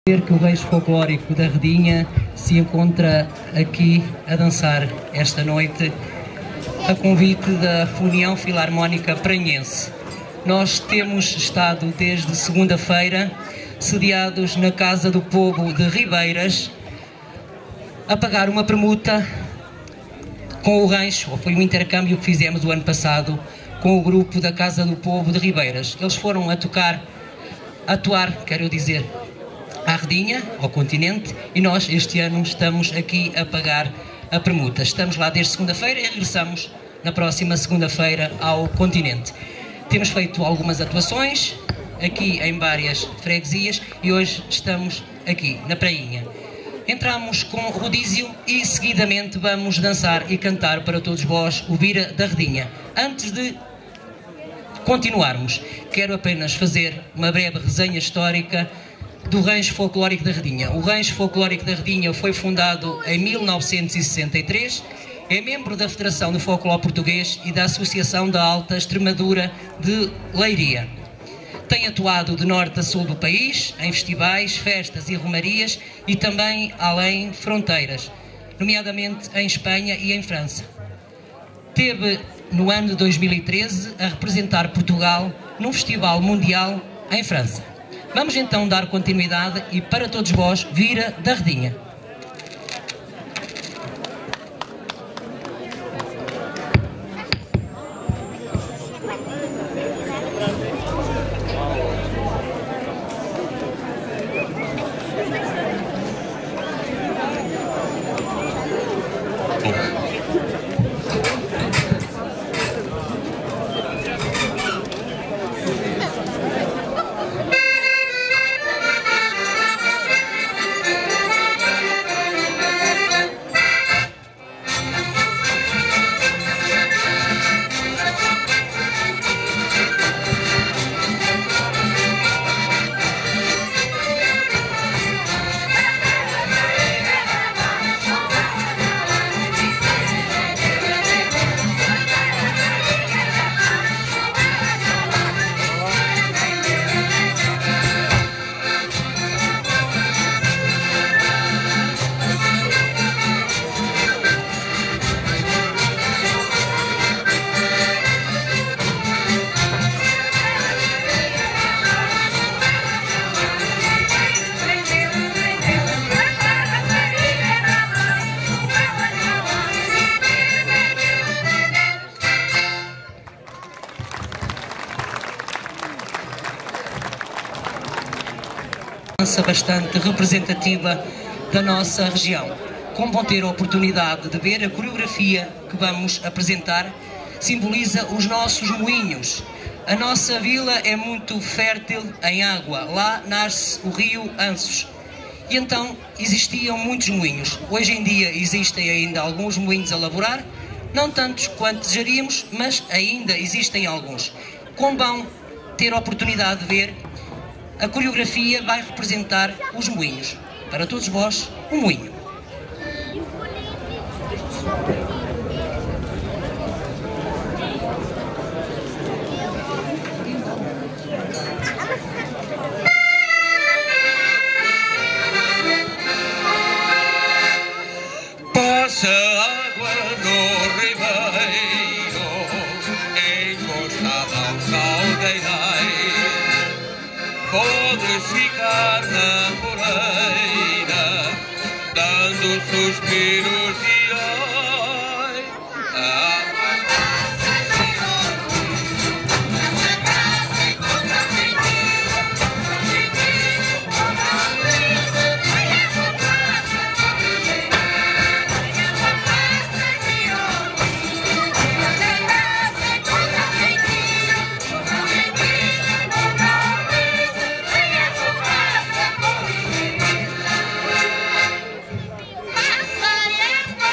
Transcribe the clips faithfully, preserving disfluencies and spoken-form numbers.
Que o Rancho Folclórico da Redinha se encontra aqui a dançar esta noite a convite da União Filarmónica Pranhense. Nós temos estado desde segunda-feira sediados na Casa do Povo de Ribeiras a pagar uma permuta com o rancho, ou foi um intercâmbio que fizemos o ano passado com o grupo da Casa do Povo de Ribeiras. Eles foram a tocar, a atuar, quero dizer, à Redinha, ao continente, e nós este ano estamos aqui a pagar a permuta. Estamos lá desde segunda-feira e regressamos na próxima segunda-feira ao continente. Temos feito algumas atuações aqui em várias freguesias e hoje estamos aqui na prainha. Entramos com rodízio e seguidamente vamos dançar e cantar para todos vós o Vira da Redinha. Antes de continuarmos, quero apenas fazer uma breve resenha histórica do Rancho Folclórico da Redinha. O Rancho Folclórico da Redinha foi fundado em mil novecentos e sessenta e três, é membro da Federação do Folclore Português e da Associação da Alta Extremadura de Leiria. Tem atuado de norte a sul do país, em festivais, festas e romarias e também além fronteiras, nomeadamente em Espanha e em França. Teve, no ano de dois mil e treze, a representar Portugal num festival mundial em França. Vamos então dar continuidade e para todos vós, Vira da Redinha. Bastante representativa da nossa região. Como vão ter a oportunidade de ver, a coreografia que vamos apresentar simboliza os nossos moinhos. A nossa vila é muito fértil em água, lá nasce o rio Anços. E então existiam muitos moinhos. Hoje em dia existem ainda alguns moinhos a laborar, não tantos quanto desejaríamos, mas ainda existem alguns. Como vão ter a oportunidade de ver, a coreografia vai representar os moinhos. Para todos vós, um moinho. Passa água no ribeiro, encostada ao salgueiral. Podes ficar na moreira, dando suspiros e ai, ai. Passa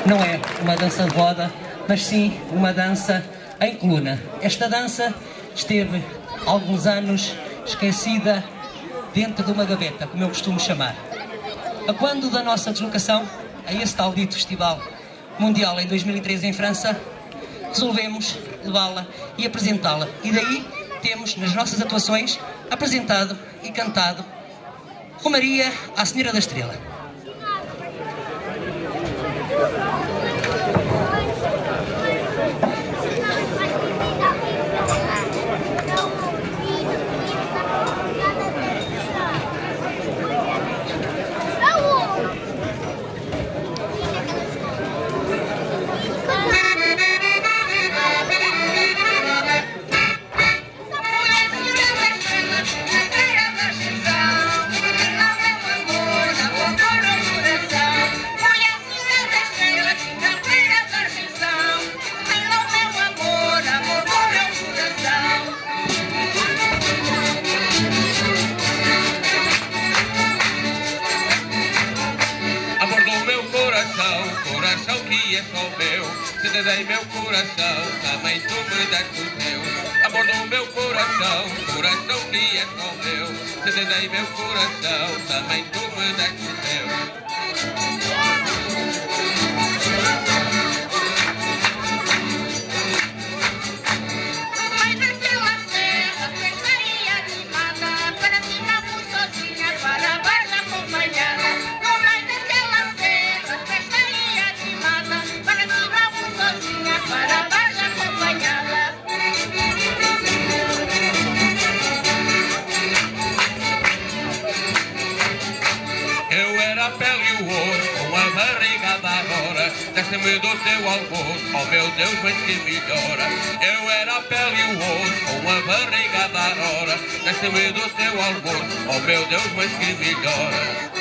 não é uma dança de roda, mas sim uma dança em coluna. Esta dança esteve alguns anos esquecida dentro de uma gaveta, como eu costumo chamar. A quando da nossa deslocação a esse tal dito Festival Mundial em dois mil e treze em França, resolvemos levá-la e apresentá-la. E daí temos nas nossas atuações apresentado e cantado Romaria à Senhora da Estrela. Coração que é só meu, se te dei meu coração, também tu me deste o teu. Amor do meu coração, coração que é só meu, se te dei meu coração, também tu me deste o teu. Deste-me do teu almoço, oh meu Deus, mas que melhora. Eu era a pele e o osso, com a barriga da hora. Deste-me do teu almoço, oh meu Deus, mas que melhora.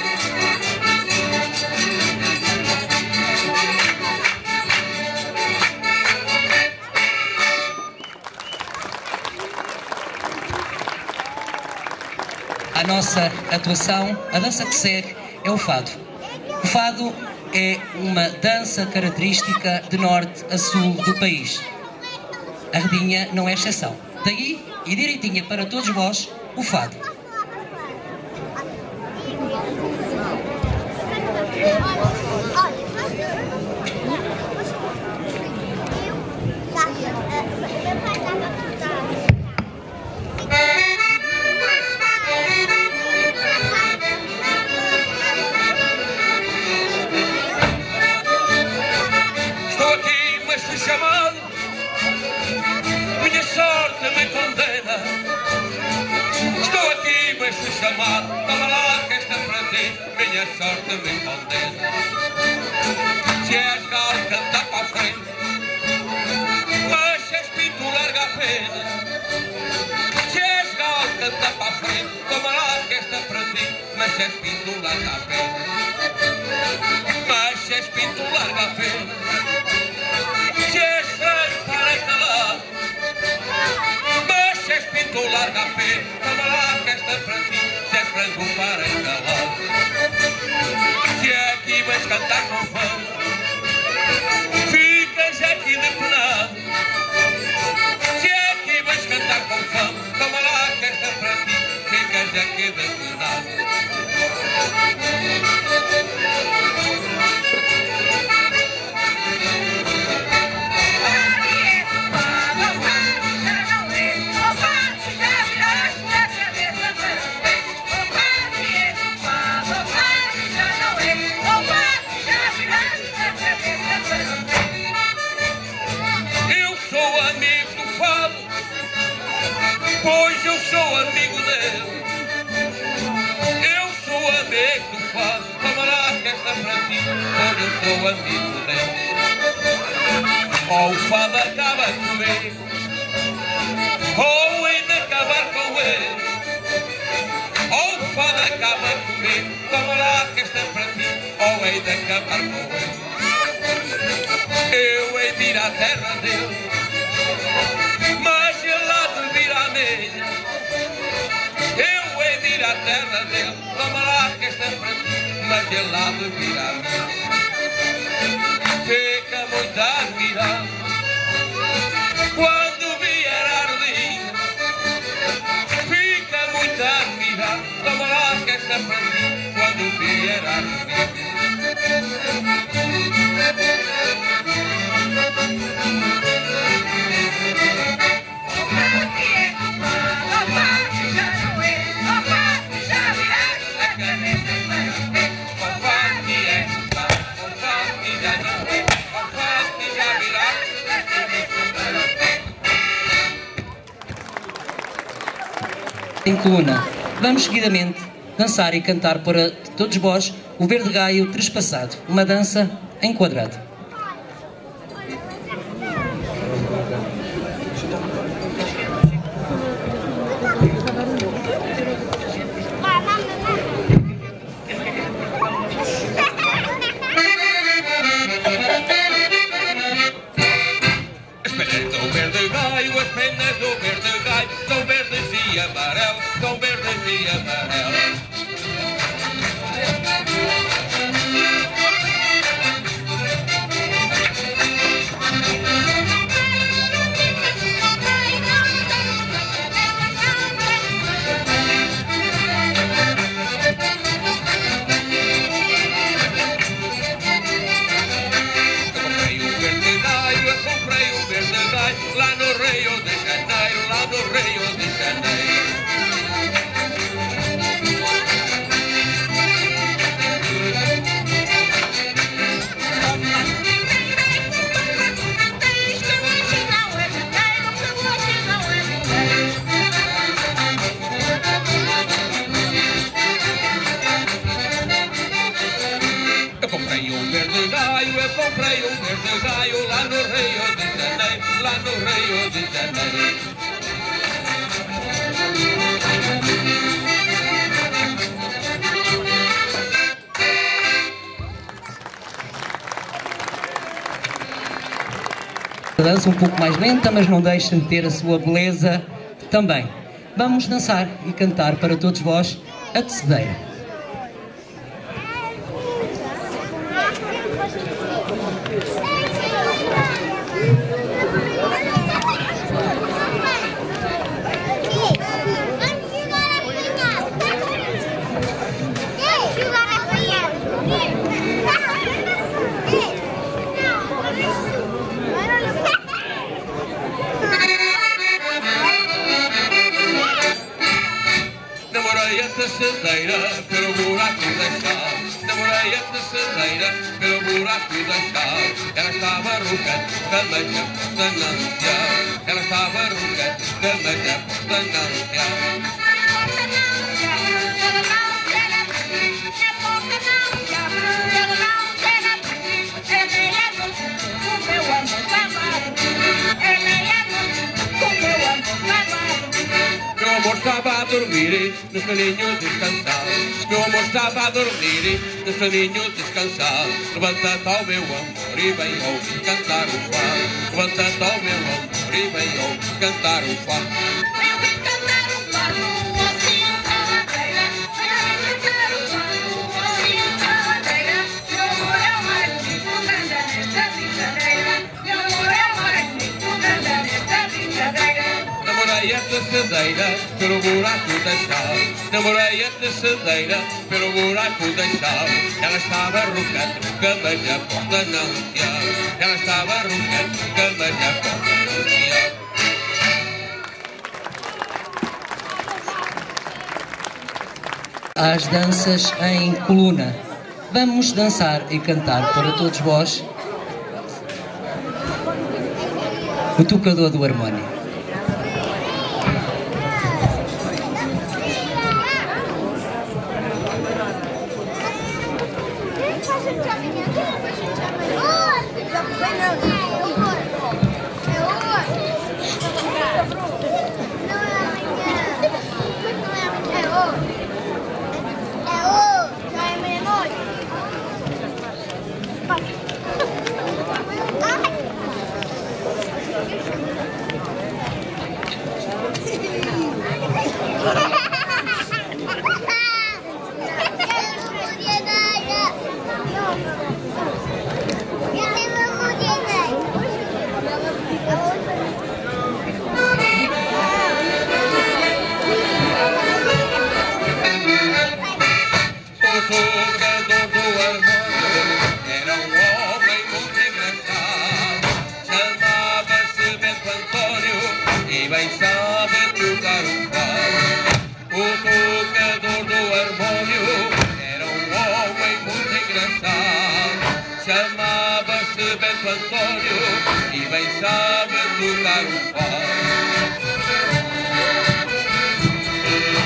A nossa atuação, a dança que segue, é o fado. O fado é uma dança característica de norte a sul do país. A redinha não é exceção. Daí, e direitinha para todos vós, o fado. Chamado, toma lá que esta para ti, minha sorte me condena. Se és galo, canta para a frente, mas se és pinto, larga a pena. Se és galo, canta para a frente, toma lá que esta para ti, mas se és pinto, larga a pena. Mas se és pinto, larga a pena. Se és feio, para calar, mas se és pinto, larga a pena, toma lá que esta para ti. Se é frango para engalar, se é aqui vais cantar com fama, ficas aqui de penado. Se é aqui vais cantar com fama, toma lá que esta para ti, ficas aqui de penado. Pois eu sou amigo dele, eu sou amigo do fado, toma lá que esta para ti, pois eu sou amigo dele. Ou o fado acaba comigo, ou hei de acabar com ele. Ou o fado acaba comigo, toma lá que esta para ti, ou hei de acabar com ele. Eu hei de ir à terra dele, mas ele há de vir à minha. Eu hei de ir à terra dele, toma lá que esta é para ti, mas ele há de vir à minha. em coluna. Vamos seguidamente dançar e cantar para todos vós o Verde Gaio Trespassado, uma dança em quadrado. São verdes e amarelos. Lá no Rio de Janeiro, lá no Rio de Janeiro. Eu comprei um verde gaio, eu comprei um verde gaio lá no Rio de Janeiro, lá no Rio de Janeiro. A dança um pouco mais lenta, mas não deixa de ter a sua beleza também. Vamos dançar e cantar para todos vós a Tecedeira. Namorei a tecedeira pelo buraco da chave. Namorei a tecedeira pelo buraco da chave. Ela estava ruca, mas a porta não se. Ela estava ruca, mas a porta não se. Meu amor estava a dormir, no soninho descansado. Meu amor estava a dormir, no soninho descansado. Levanta-te ao meu amor e vem ouvir cantar o fado. Levanta-te ao meu amor e vem ouvir cantar o fado. Namorei a tecedeira pelo buraco da chave. Namorei a tecedeira pelo buraco da chave. Ela estava ruca, truca, mas a porta não se abre. Ela estava ruca, truca, mas a porta não se abre. Às danças em coluna. Vamos dançar e cantar para todos vós o Tocador do Harmónio. bem sabe tocar o fado. O tocador do harmónio era um homem muito engraçado. Chamava-se Bento Antônio e bem sabe tocar o fado.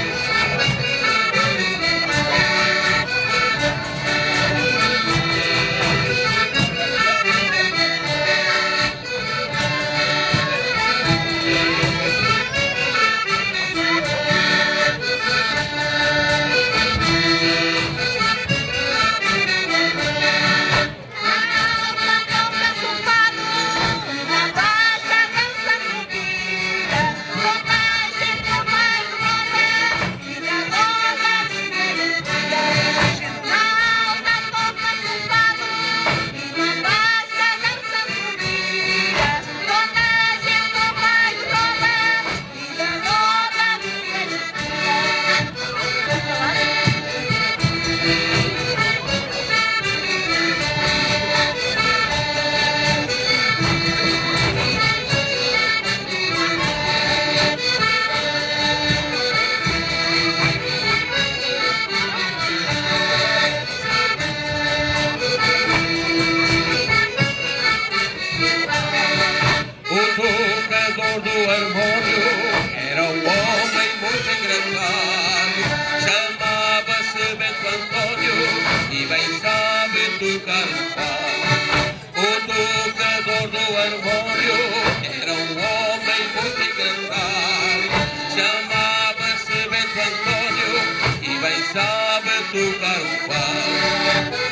tocar o fado. O tocador do harmónio era um homem muito engraçado. Chamava-se Bento Antônio e bem sabe tocar o fado.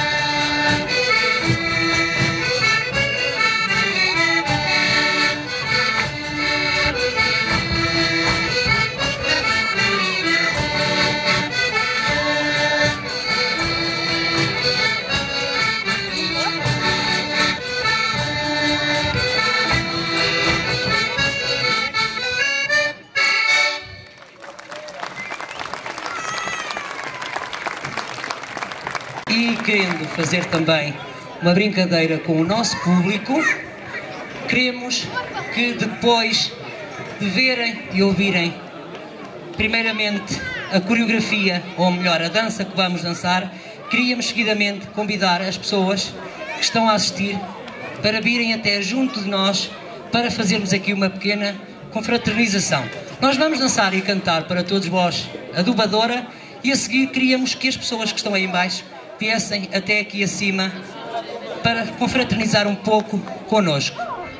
E querendo fazer também uma brincadeira com o nosso público, queremos que depois de verem e ouvirem primeiramente a coreografia, ou melhor, a dança que vamos dançar, queríamos seguidamente convidar as pessoas que estão a assistir para virem até junto de nós para fazermos aqui uma pequena confraternização. Nós vamos dançar e cantar para todos vós a Dubadora e a seguir queríamos que as pessoas que estão aí em baixo viessem até aqui acima para confraternizar um pouco connosco.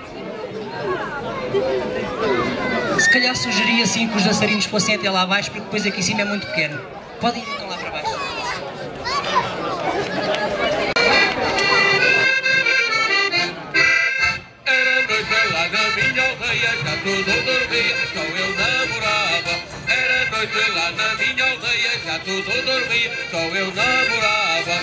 Se calhar sugeria assim que os dançarinos fossem até lá abaixo, porque depois aqui em cima é muito pequeno. Podem ir então lá para baixo. Era noite lá na minha aldeia, já tudo dormia, só eu namorava. Era noite lá na minha aldeia, já tudo dormia, só eu namorava.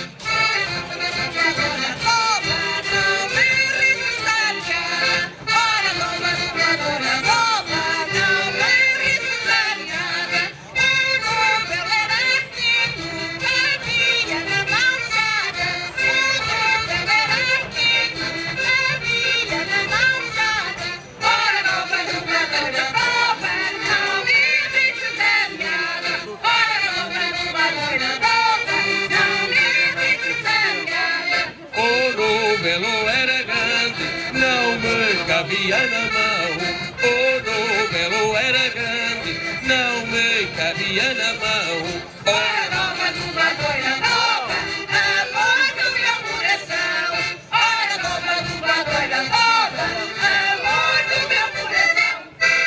Cabia na mão, o novelo era grande, não me cabia na mão. Ora nova, dubladora nova, amor do meu coração. Ora nova, dubladora nova, amor do meu coração.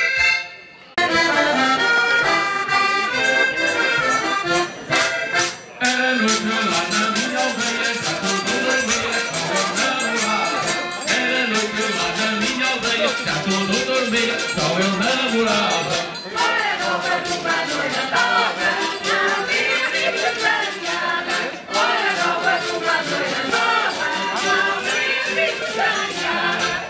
Era noite lá na minha aldeia, já tudo dormia, só eu namorava. Era noite lá na minha aldeia, já tudo dormia, só eu namorava. Ora nova, dubladora nova, não me vive estranhada. Ora nova, dubladora nova, não me vive estranhada.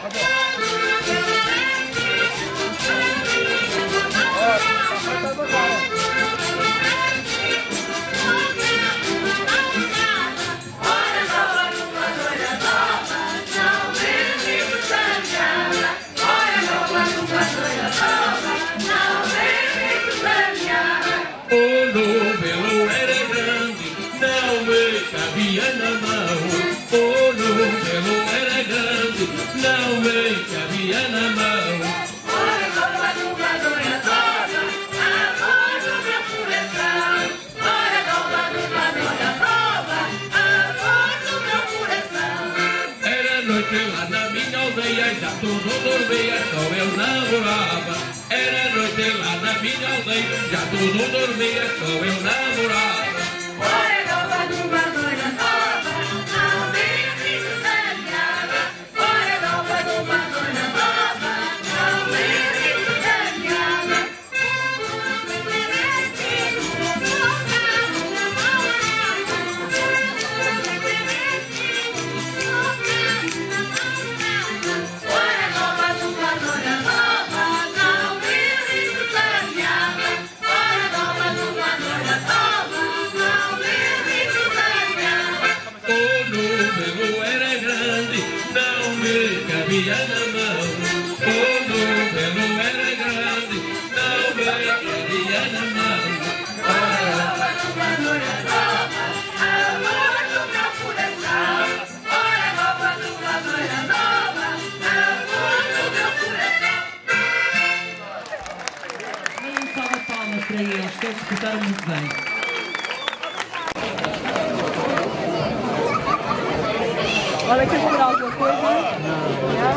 O novelo era grande, não me cabia na mão. O novelo era grande, não me cabia na mão. Ora nova, dubladora nova, amor do meu coração. Ora nova, dubladora nova, amor do meu coração. Era noite lá na minha aldeia, já tudo dormia, só eu namorava. Era noite lá na minha aldeia, já tudo dormia, só eu namorava. Ora nova, dubladora nova, não me vive estranhada. Ora nova, dubladora nova, não me vive estranhada. Ora nova, dubladora nova, não me vive estranhada. Ora nova, dubladora nova, não me vive estranhada. O novelo era grande, não me cabia na mão. O novelo era grande, não me cabia na mão. Ora nova, dubladora nova, amor do meu coração. Ora nova, dubladora nova, amor do meu coração. Um salve de palmas para eles, todos escutaram muito bem. Olha, quer esperar alguma coisa? Não.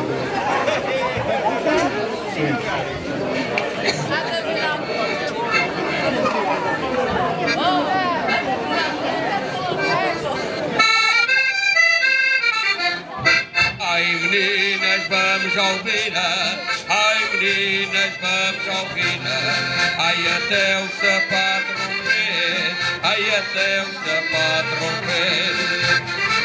Ai meninas, vamos ouvir, ai meninas, vamos ouvir, ai até o sapato romper, ai até o sapato romper.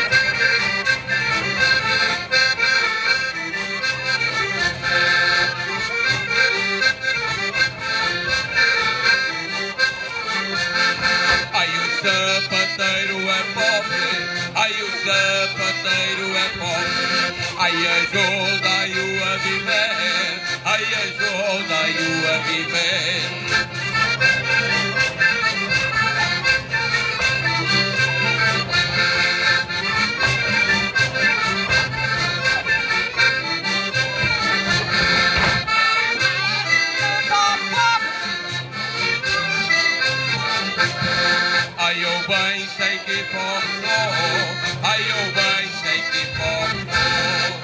Ai o sapateiro é pobre, ai o sapateiro é pobre, ai ajuda-o a viver, ai ajuda-o a viver. Ai eu bem sei que pobre sou, ai eu bem sei que pobre sou.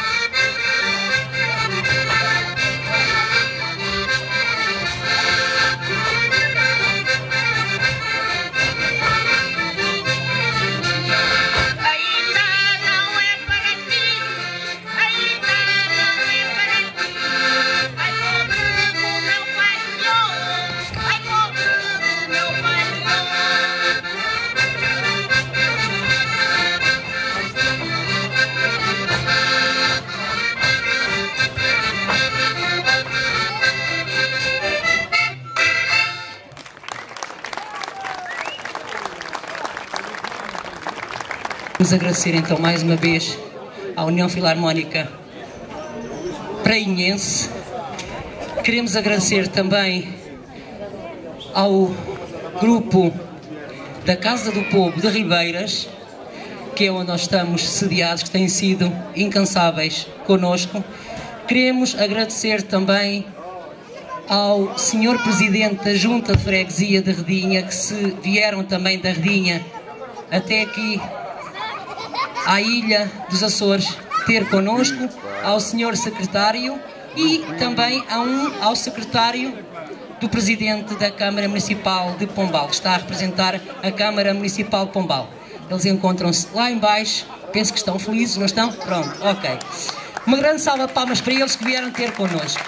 Vamos agradecer então mais uma vez à União Filarmónica Prainhense. Queremos agradecer também ao grupo da Casa do Povo de Ribeiras, que é onde nós estamos sediados, que têm sido incansáveis connosco. Queremos agradecer também ao senhor Presidente da Junta de Freguesia de Redinha, que se vieram também da Redinha até aqui à Ilha dos Açores ter connosco, ao senhor Secretário e também a um, ao Secretário do Presidente da Câmara Municipal de Pombal, que está a representar a Câmara Municipal de Pombal. Eles encontram-se lá em baixo, penso que estão felizes, não estão? Pronto, ok. Uma grande salva de palmas para eles que vieram ter connosco.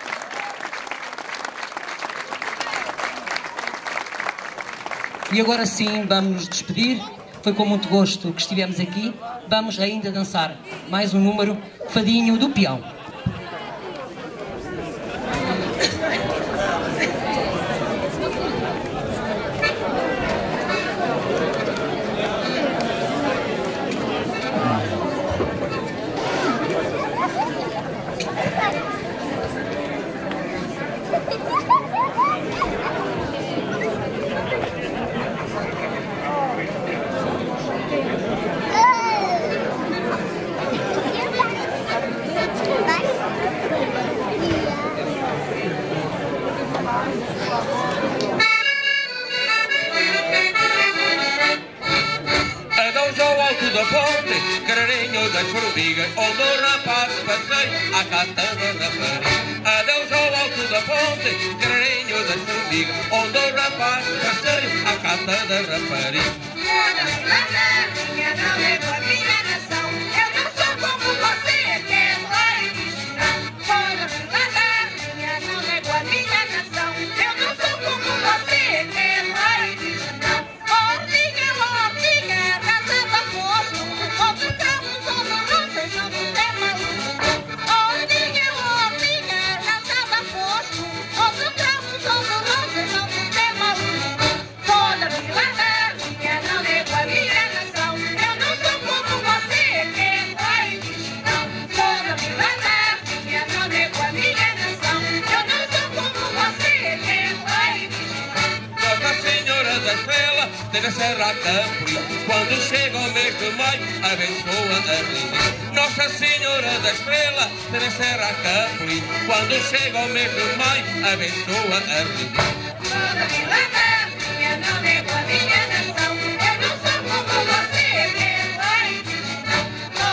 E agora sim, vamos nos despedir. Foi com muito gosto que estivemos aqui. Vamos ainda dançar mais um número, Fadinho do Peão. Da ponte, cararinho das formigas, onde o rapaz passeia à cata da rapariga. Adeus ao alto da ponte, cararinho das formigas, onde o rapaz passeia à cata da rapariga. Não é com a minha nação, eu não sou como você, que é mãe de não. Fora de Ladária, não é com a minha nação, eu não sou como você, que é mãe de não. Hortinha, hortinha, casada fogo, outro carro, todo rosa, não tem maluco. Hortinha, hortinha, casada fogo, outro carro, todo rosa, não tem maluco. Fora de Ladária, não é com a minha nação, eu não sou como você, que é mãe de não. Fora de Ladária, não é com a minha nação, eu não sou como você, que é mãe de não. Nossa Senhora da Estrela teve a serra a Campo, quando chega o mês de maio, abençoa a Redinha. Nossa Senhora da Estrela teve a serra a Campo, quando chega o mês de maio, abençoa a Redinha. Fora de Ladária, não é com a minha nação, eu não sou como você, que é mãe de não.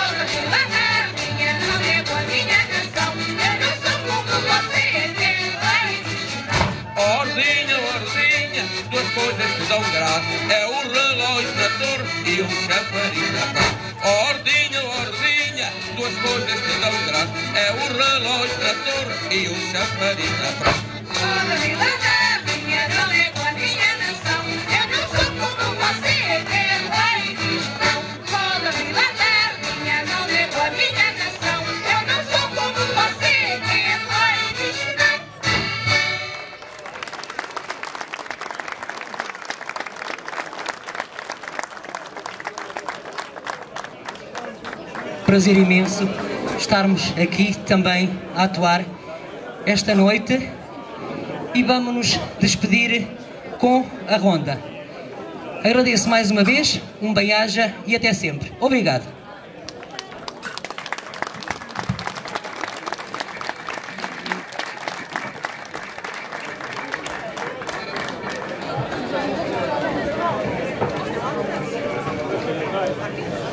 dão graça é o relógio na torre e o chafariz na praça. Ordinha, ordinha, duas coisas que dão graça é o relógio na torre e o chafariz na praça. Toda vida da minha não é igual a minha nação. Eu não sou como você, que é pai cristão. Toda vida da minha não é igual a minha nação. Eu não sou como você, que é pai cristão. Prazer imenso estarmos aqui também a atuar esta noite e vamos nos despedir com a ronda. Agradeço mais uma vez, um bem-aja e até sempre. Obrigado. Vai.